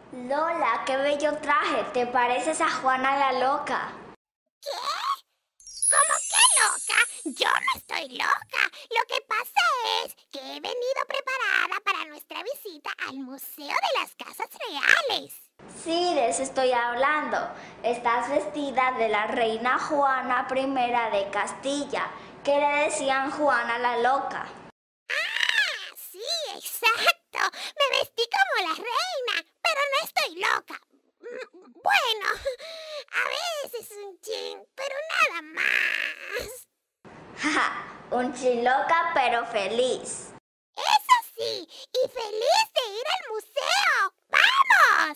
Lola, qué bello traje. ¿Te pareces a Juana la loca? ¿Qué? ¿Cómo que loca? Yo no estoy loca. Lo que pasa es que he venido preparada para nuestra visita al Museo de las Casas Reales. Sí, de eso estoy hablando. Estás vestida de la reina Juana I de Castilla, que le decían Juana la loca. ¡Ah! Sí, exacto. Me vestí como la reina, pero no estoy loca. Bueno, a veces un chin, pero nada más. Jaja, un chin loca pero feliz. Eso sí, y feliz de ir al museo. ¡Vamos!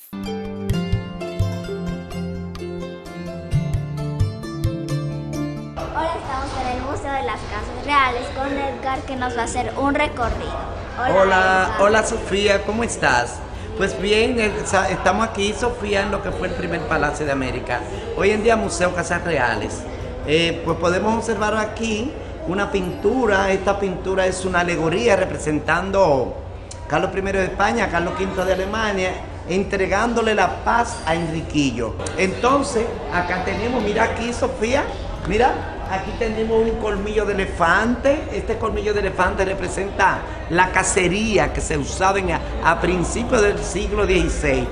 Ahora estamos en el Museo de las Casas Reales con Edgar, que nos va a hacer un recorrido. Hola, Edgar. hola Sofía, ¿cómo estás? Pues bien, estamos aquí, Sofía, en lo que fue el primer Palacio de América. Hoy en día Museo Casas Reales. Pues podemos observar aquí una pintura. Esta pintura es una alegoría representando Carlos I de España, Carlos V de Alemania, entregándole la paz a Enriquillo. Entonces, acá tenemos, mira aquí, Sofía, mira, aquí tenemos un colmillo de elefante. Este colmillo de elefante representa la cacería que se usaba a principios del siglo XVI,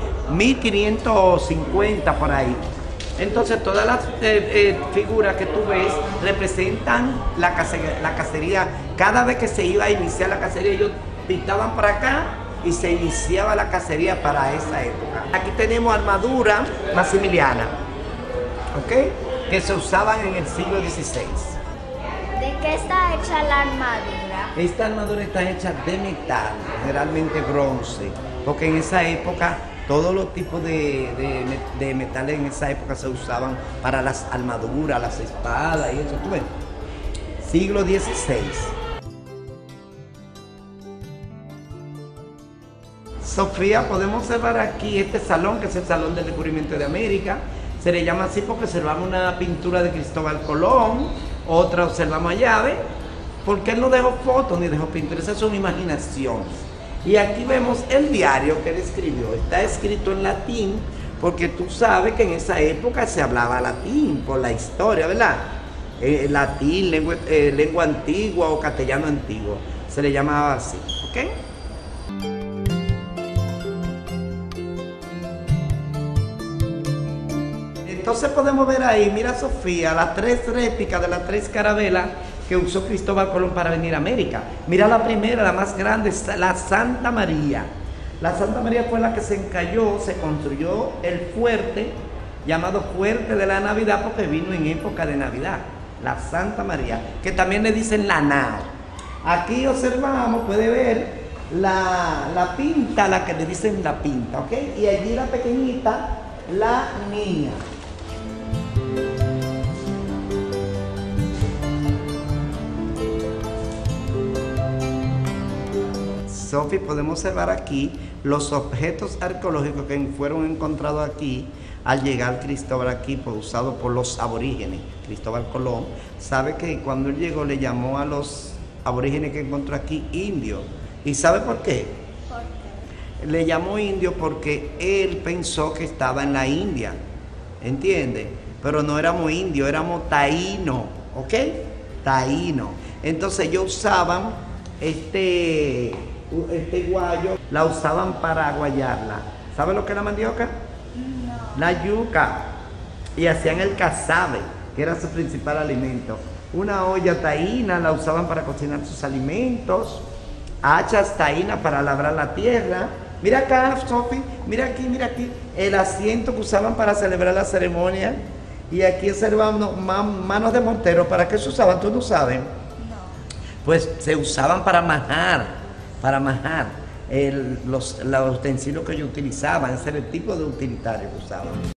1550 por ahí. Entonces todas las figuras que tú ves representan la cacería. Cada vez que se iba a iniciar la cacería, ellos pintaban para acá y se iniciaba la cacería para esa época. Aquí tenemos armadura maximiliana, ¿ok? Que se usaban en el siglo XVI. ¿De qué está hecha la armadura? Esta armadura está hecha de metal, generalmente bronce, porque en esa época todos los tipos de metales en esa época se usaban para las armaduras, las espadas y eso. ¿Tú ves? Siglo XVI. Sofía, podemos observar aquí este salón, que es el Salón del Descubrimiento de América. Se le llama así porque observamos una pintura de Cristóbal Colón, otra observamos allá, ¿ves? Porque él no dejó fotos ni dejó pinturas, esas son imaginaciones. Y aquí vemos el diario que él escribió. Está escrito en latín, porque tú sabes que en esa época se hablaba latín por la historia, ¿verdad? Latín, lengua antigua o castellano antiguo, se le llamaba así, ¿ok? Entonces podemos ver ahí, mira Sofía, las tres réplicas de las tres carabelas que usó Cristóbal Colón para venir a América. Mira la primera, la más grande, la Santa María. La Santa María fue la que se encalló, se construyó el fuerte, llamado Fuerte de la Navidad, porque vino en época de Navidad. La Santa María, que también le dicen la nao. Aquí observamos, puede ver la pinta, la que le dicen la pinta, ¿ok? Y allí la pequeñita, la niña. Sofi, podemos observar aquí los objetos arqueológicos que fueron encontrados aquí al llegar Cristóbal aquí, usados por los aborígenes. Cristóbal Colón sabe que cuando él llegó le llamó a los aborígenes que encontró aquí indios. ¿Y sabe por qué? ¿Por qué? Le llamó indio porque él pensó que estaba en la India, ¿entiende? Pero no éramos indios, éramos taínos, ¿ok? Taínos. Entonces ellos usaban este guayo, la usaban para guayarla. ¿Sabe lo que es la mandioca? No. La yuca. Y hacían el casabe, que era su principal alimento. Una olla taína la usaban para cocinar sus alimentos. Hachas taínas para labrar la tierra. Mira acá, Sofi, mira aquí, el asiento que usaban para celebrar la ceremonia. Y aquí observamos manos de mortero. ¿Para qué se usaban? ¿Tú no sabes? No. Pues se usaban para majar los utensilios que ellos utilizaban. Ese era el tipo de utilitario que usaban.